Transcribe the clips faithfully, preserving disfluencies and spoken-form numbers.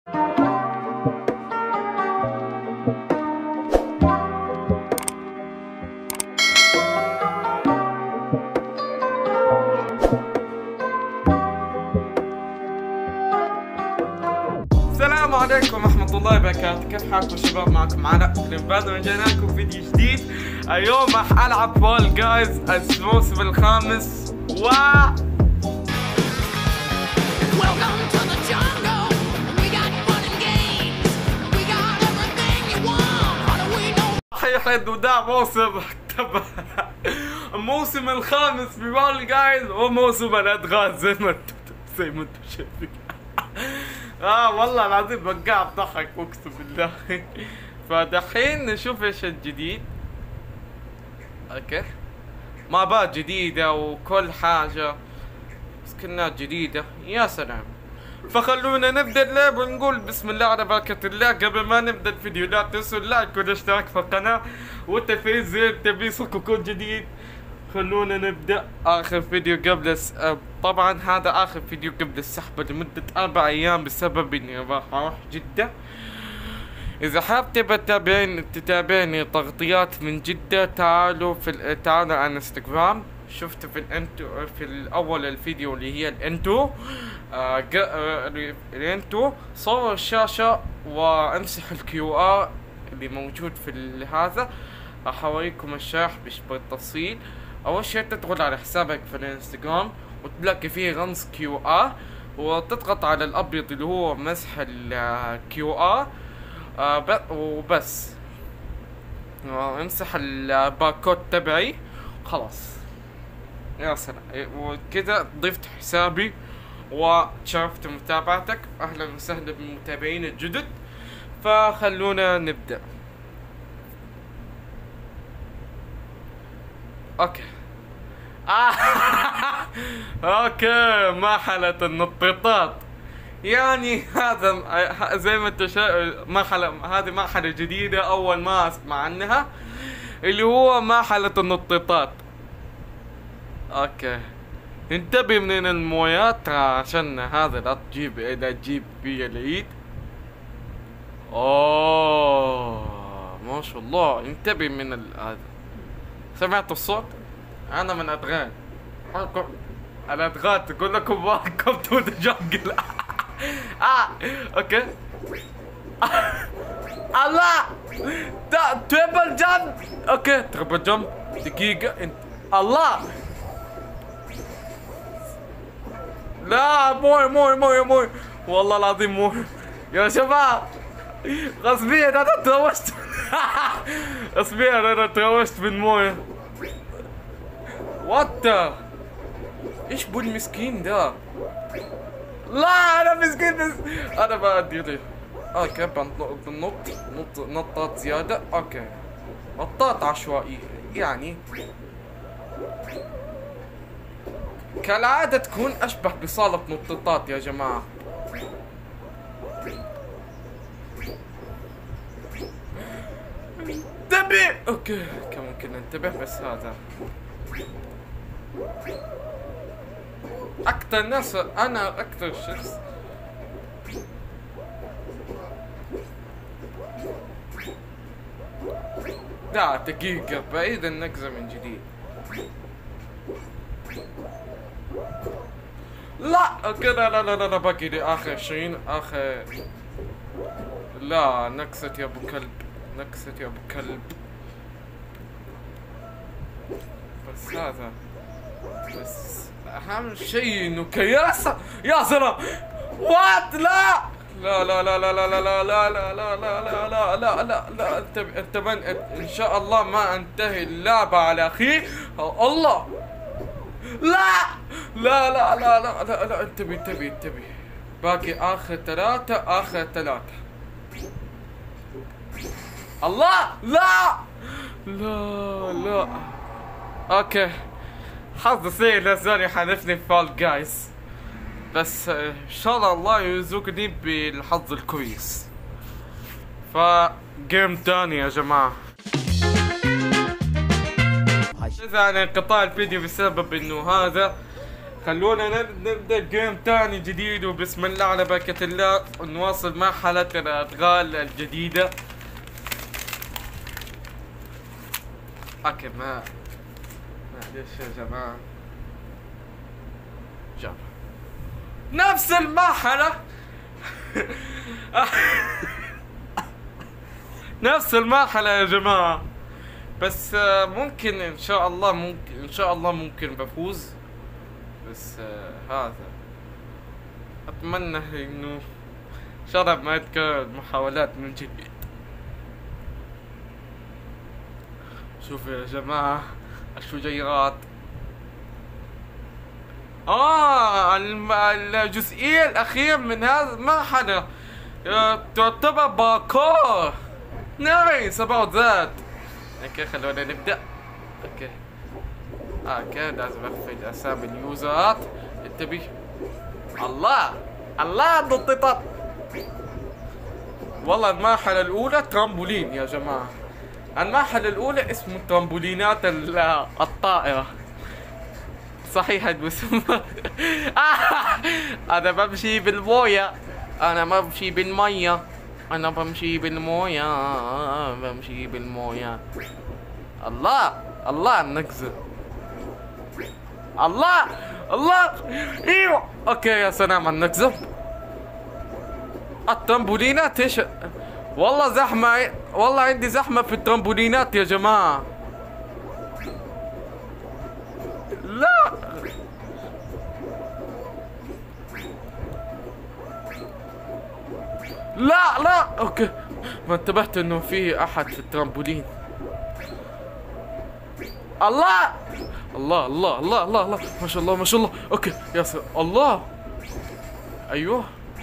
السلام عليكم ورحمة الله وبركاته، كيف حالكم شباب؟ معكم علاء بعد ما رجعنا لكم فيديو جديد. اليوم راح ألعب فول جايز الموسم الخامس و صحيح وده موسم الموسم الخامس في فول جايز وموسم الأدغال زي ما انتم زي ما انتم شايفين. اه والله العظيم بقى بضحك اقسم بالله. فدحين نشوف ايش الجديد. اوكي مابات جديدة وكل حاجة، سكنات جديدة، يا سلام. فخلونا نبدأ اللعب ونقول بسم الله على بركة الله. قبل ما نبدأ الفيديو لا تنسوا اللايك والاشتراك في القناة وتفعيل زر تنبيهكم كل جديد. خلونا نبدأ آخر فيديو قبل الس... طبعا هذا آخر فيديو قبل السحبة لمدة أربع أيام بسبب إني راح أروح جدة. إذا حاب تبى تتابعني تتابعني تغطيات من جدة تعالوا في ال... تعالوا على انستغرام. شفت في الانتو في الأول الفيديو اللي هي الانتو آه... ج... آه... الانتو صور الشاشة وامسح الكيو ار اللي موجود في هذا. راح أوريكم الشرح بالتفصيل. اول شيء تدخل على حسابك في الانستغرام وتلاقي فيه رمز كيو ار وتضغط على الابيض اللي هو مسح الكيو ار وبس. امسح الباركود تبعي خلاص يا سلام. وكذا ضفت حسابي وتشرفت متابعتك. اهلا وسهلا بالمتابعين الجدد. فخلونا نبدأ. اوكي آه. اوكي مرحلة النطيطات، يعني هذا زي ما انت شايف مرحلة، هذه مرحلة جديدة اول ما اسمع عنها اللي هو مرحلة النطيطات. اوكي انتبه من المويات عشان هذا لا تجيب لا تجيب في العيد. اوه ما شاء الله، انتبه من هذا. سمعتوا الصوت؟ أنا من أدغال. الأدغال تقول لكم ويلكم تو ذا جنجل. آه أوكي. الله تريبل جمب. أوكي تريبل جمب. دقيقة أنت الله. لا موي موي موي موي والله العظيم موي يا شباب. غصبيا أنا تروشت. غصبيا أنا تروشت بالمويه. وات ايش بو المسكين ده؟ لا انا مسكين بس انا بدي لي. اوكي بنط نط نط نطات زيادة. اوكي نطات عشوائية يعني كالعادة تكون اشبه بصالة نطاطات يا جماعة. انتبه. اوكي كم ممكن ننتبه بس هذا أكتر ناس أنا أكتر شخص لا دقيقة بعيد النقزة من جديد. لا اوكي لا لا لا لا باقي لي آخر عشرين آخر. لا نكست يا أبو كلب، نكست يا أبو كلب. بس هذا بس اهم شيء انه كياسة. يا سلام وات. لا لا لا لا لا لا لا لا لا لا لا لا لا لا لا انت انت من ان شاء الله ما انتهي اللعبة على اخيه. الله لا لا لا لا لا لا لا انتبه انتبه انتبه. باقي اخر ثلاثة اخر ثلاثة. الله لا لا لا. اوكي حظ سيء لازالي حالفني في فول جايز، بس ان شاء الله يرزقني بالحظ الكويس. فجيم تاني يا جماعة. إذا عن انقطاع الفيديو بسبب انه هذا خلونا نبدأ جيم تاني جديد، وبسم الله على بركة الله نواصل مرحلة الأدغال الجديدة. اوكي ما معلش يا جماعة، جاب نفس المرحلة نفس المرحلة يا جماعة، بس ممكن ان شاء الله ممكن ان شاء الله ممكن بفوز، بس هذا اتمنى انه شرب ما يتكرر المحاولات من جديد. شوفوا يا جماعة الشجيرات. اه الجزئية الأخيرة من هذا المرحلة تعتبر باكور. نايس about that. اوكي خلونا نبدأ. اوكي اوكي لازم اخفي اسامي اليوزرات. انتبه. الله الله نطيطات. والله المرحلة الأولى ترامبولين يا جماعة. المرحلة الأولى اسمه ترامبولينات الطائرة. صحيح الاسم. أنا بمشي بالموية. أنا بمشي بالمية. أنا بمشي بالموية. بمشي بالموية. الله الله النكزة. الله الله ايوه. اوكي يا سلام على النكزة. الترامبولينات ايش؟ والله زحمة، والله عندي زحمة في الترامبولينات يا جماعة. لا لا لا اوكي ما انتبهت انه في احد في الترامبولين. الله الله الله الله الله الله ما شاء الله ما شاء الله. اوكي يا سلام الله. ايوه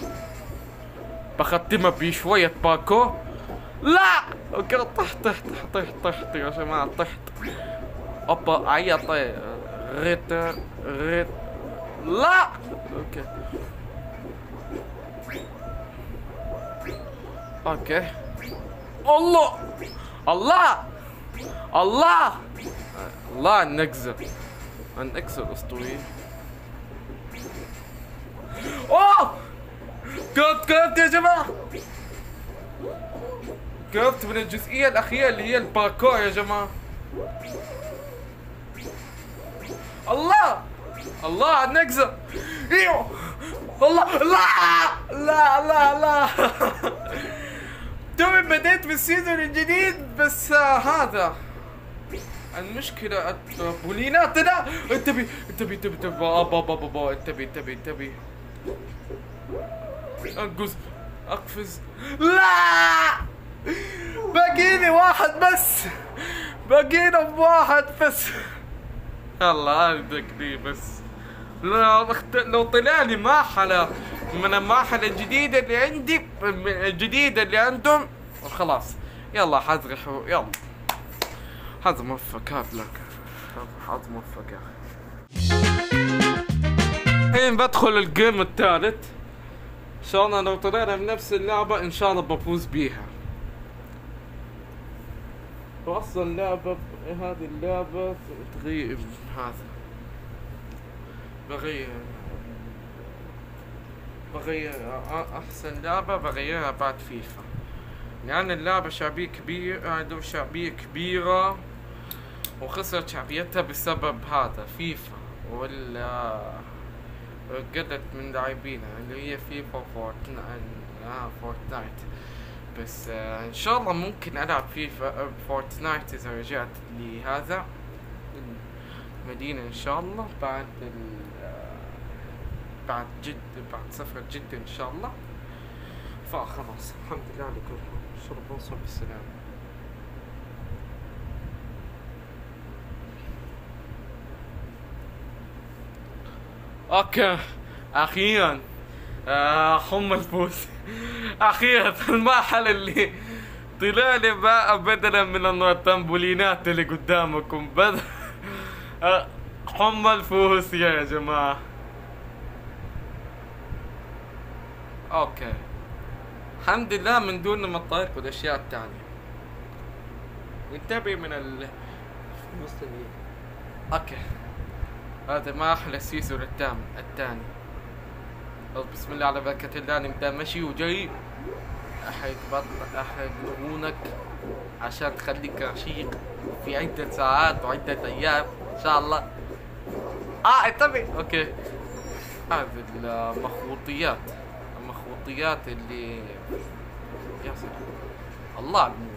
بختمها بشوية باكو. لا اوكي طحت طحت طحت طحت يا جماعة طحت. اوبا عيط غيت غيت. لا اوكي اوكي الله الله الله الله النكزة النكزة الأسطورية. اوه كنت كنت يا جماعة كنت من الجزئية الأخيرة اللي هي الباركور يا جماعة. الله الله النكزة. ايوه الله. لا لا لا لا. توي بديت بالسيزون الجديد، بس آه هذا المشكلة الترامبولينات. لا انتبه انتبه انتبه انتبه بابا بابا انتبه انتبه انتبه. انقز اقفز. لا باقيني واحد بس، باقينا بواحد بس. يلا ابدك لي بس. لو لو طلع لي مرحلة من المرحلة الجديدة اللي عندي الجديدة اللي عندهم خلاص. يلا حزرحوا يلا. حظ موفق هات لك. حظ موفق يا اخي. الحين بدخل الجيم الثالث. ان شاء الله لو طلعنا بنفس اللعبة ان شاء الله بفوز بيها. واصلا اللعبة هذه اللعبة تغير هذا بغير بغير احسن لعبة بغيرها بعد فيفا، لان اللعبة شعبية كبير عنده شعبية كبيرة وخسرت شعبيتها بسبب هذا فيفا، ولا قلت من لاعبينها اللي هي فيفا وفورتنايت. آه فورتنايت بس آه ان شاء الله ممكن العب فيفا فورتنايت اذا رجعت لهذا المدينة ان شاء الله بعد بعد جد بعد سفرة جدة ان شاء الله. فخلاص الحمد لله على كل حال. ان شاء الله بوصل بالسلامة. اوكي اخيرا آه حم الفوز. اخيرا المرحلة اللي طلع لي بقى بدلا من الترامبولينات اللي قدامكم بدل آه حم الفوز يا جماعة. اوكي الحمد لله من دون المطارق والاشياء التانية. انتبه من ال اوكي هذا ما احلى السيزون التام الثاني. بسم الله على بركة الله، نبدا مشي وجاي. احد بطل احد قرونك عشان تخليك رشيق في عدة ساعات وعدة ايام ان شاء الله. اه انتبه. اوكي، هذه المخروطيات المخروطيات اللي يا سلام الله المو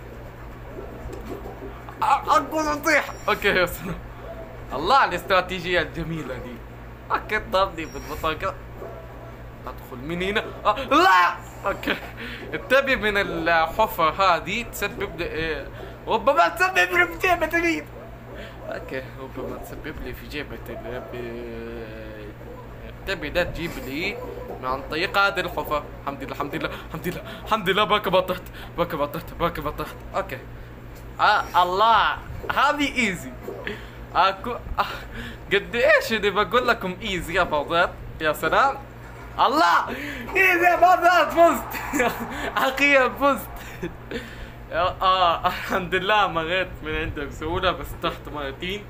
اقول اطيح. اوكي يا سلام الله على الاستراتيجية الجميلة دي. اوكي ضربني بالبطاقة. ادخل من هنا. آه. لا اوكي، انتبه من الحفرة هذه تسبب لي إيه؟ ربما تسبب لي في جيبة اليد. اوكي ربما تسبب لي في جيبة اليد. انتبه لا تجيب لي عن طريق هذه الحفرة. الحمد لله الحمد لله الحمد لله الحمد لله باك بطحت باك بطحت باك بطحت. اوكي آه الله هذه ايزي. اكو آه. قد ايش اللي بقول لكم ايزي يا فوزات. يا سلام الله ايزي يا فوزات. فزت اخيرا فزت. اه الحمد لله مريت من عندك بسهولة بس تحت مرتين.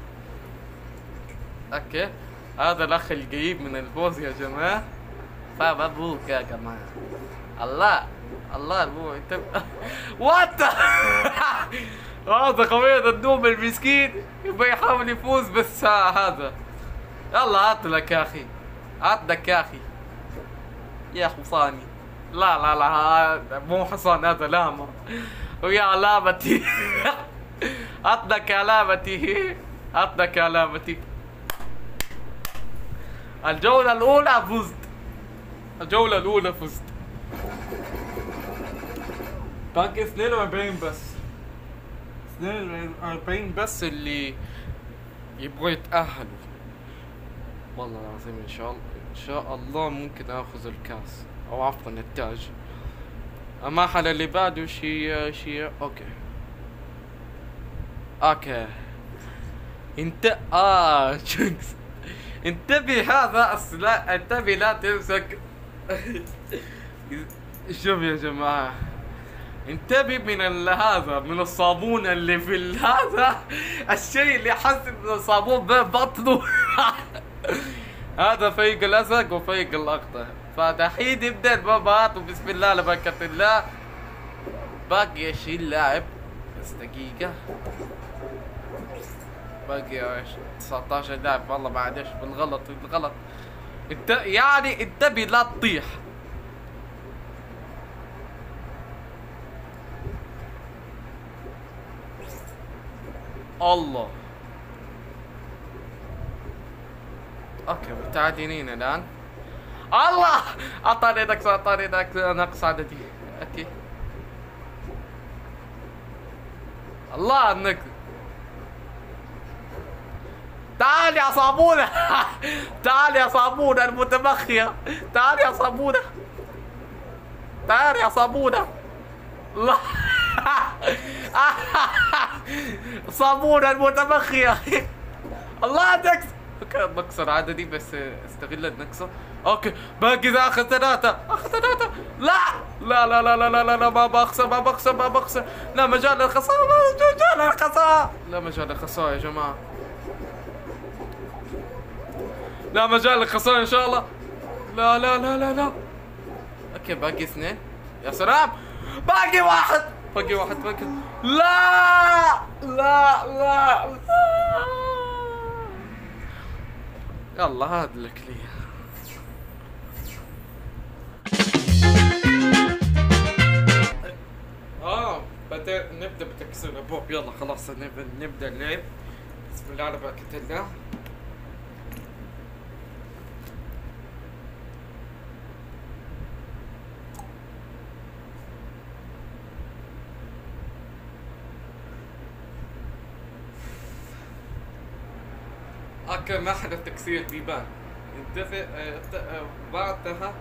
اوكي هذا الاخ القريب من الفوز يا جماعة، فمبروك يا جماعة. الله الله المو انت وات هذا قوية النوم المسكين يبغى يحاول يفوز بس هذا. يلا هات لك يا اخي، هات لك يا اخي يا حصاني. لا لا لا هذا مو حصان، هذا لاما. ويا علامتي هات لك علامتي، هات لك علامتي. الجولة الأولى فزت، الجولة الأولى فزت. باقي اثنين وأربعين بس، اثنين وأربعين بس اللي يبغوا يتأهلوا. والله العظيم إن شاء الله إن شاء الله ممكن آخذ الكاس أو عفوا التاج. المرحلة اللي بعده شي شي أوكي أوكي انت آه شنكس انتبه هذا السلاح، انتبه لا تمسك. شوف يا جماعة انتبه من هذا، من الصابون اللي في هذا الشيء اللي حسب من الصابون ببطنه. هذا فيق الازرق وفيق الاخضر. فدحين يبدا البابات وبسم الله على بركة الله. باقي شيء اللاعب بس دقيقة، باقي تسعطعش لاعب. والله معلش بالغلط بالغلط انت يعني انتبه لا تطيح. الله اوكي متعادلين الان. الله اعطاني نقص اعطاني نقص عددي. اوكي الله النقص. تعال يا صابونة تعال يا صابونة المتبخية، تعال يا صابونة، تعال يا صابونة. الله صابونة المتبخية. الله نقص. اوكي نقص العددي بس استغل النقصة. اوكي باقي اذا اخذ ثلاثة، اخذ ثلاثة. لا لا لا لا لا لا لا, لا ما بخسر ما بخسر ما بخسر. لا مجال للخسارة، لا مجال للخسارة، لا مجال للخسارة يا جماعة، لا مجال للخسارة ان شاء الله. لا لا لا لا لا. اوكي باقي اثنين. يا سلام باقي واحد، باقي واحد باقي. لا لا لا, لا. يلا هاد لك لي. اه بدأ نبدأ بتكسير الابواب. يلا خلاص نبدأ اللعب. بسم الله على بركة الله. اوكي مرحلة تكسير بيبان. انتفق بعضها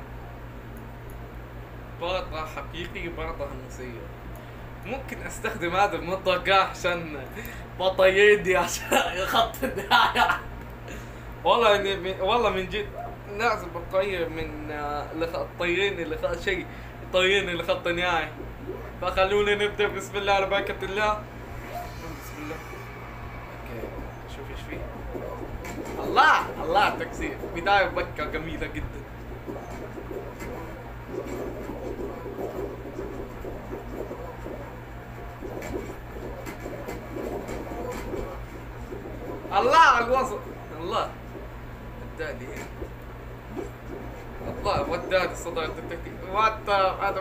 بعضها حقيقي وبعضها مسير. ممكن استخدم هذا المطرقة عشان بطيدي عشان خط النهاية. والله يعني والله من جد لازم بطير من الطيرين اللي خط شيء الطيرين اللي خط النهاية. فخلونا نبدأ بسم الله على بركة الله. بسم الله. اوكي شوف ايش فيه. الله الله تكسير، بداية مكة جميلة جدا. الله على الوسط، الله وداني الله وداني صدرة التكتيك وات هذا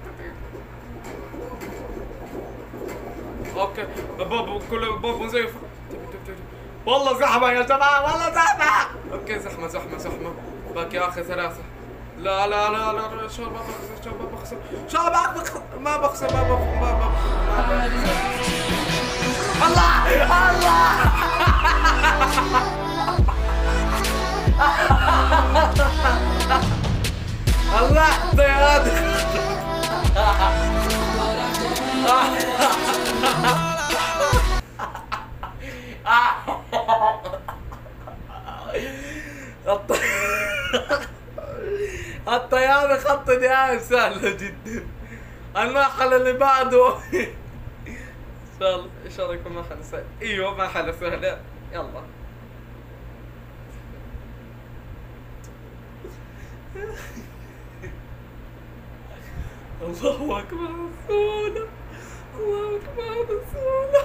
اوكي بابا كله بابا مزيف. والله زحمة يا جماعة، والله زحمة. اوكي زحمة زحمة زحمة، باقي اخر ثلاثة. لا لا لا لا شو ما بخسر، شو ما بخسر، شو ما بخسر، ما بخسر ما بخسر ما بخسر. الله الله الله طيران. الطيارة خط نهائي سهلة جدا. المرحلة اللي بعده ان شاء الله ان شاء الله يكون مرحلة سهلة. ايوه مرحلة سهلة. يلا الله اكبر رسوله، الله اكبر رسوله.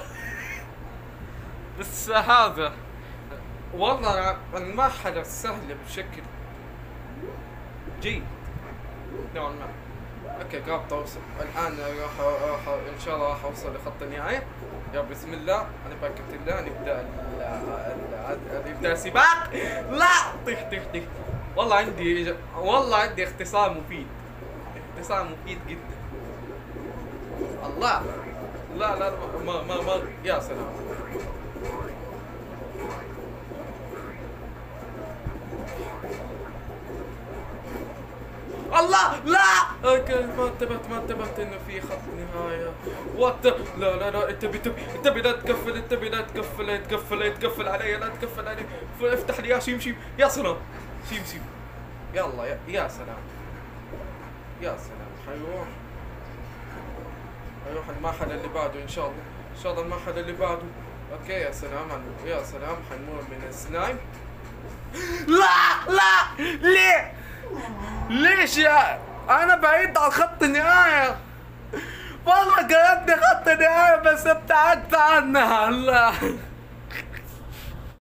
بس هذا والله المرحلة سهلة بشكل جيد نوعا ما. اوكي قربت اوصل الان، راح راح ان شاء الله راح اوصل لخط النهاية. يا بسم الله، انا بركة الله نبدا نبدا السباق. لا طيح طيح طيح. والله عندي والله عندي اختصار مفيد، اختصار مفيد جدا. الله لا لا ما ما ما يا سلام. الله لا اوكي ما انتبهت ما انتبهت انه في خط نهاية. وات لا لا لا انتبه انتبه انتبه لا تقفل، انتبه لا تقفل، لا تقفل لا تقفل علي، لا تقفل علي. افتح لي يا شيم شيم. يا سلام شيم شيم. يلا يا, يا سلام يا سلام. حيروح حيروح المرحلة اللي بعده ان شاء الله، ان شاء الله المرحلة اللي بعده. اوكي يا سلام يا سلام. حنمر من السلايم. لا لا ليه ليش يا انا بعيد عن خط النهاية. والله قربني خط النهاية بس ابتعدت عنها. الله